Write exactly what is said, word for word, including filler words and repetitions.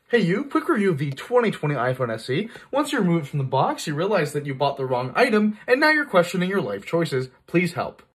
Hey you, quick review of the twenty twenty iPhone S E. Once you remove it from the box, you realize that you bought the wrong item, and now you're questioning your life choices. Please help.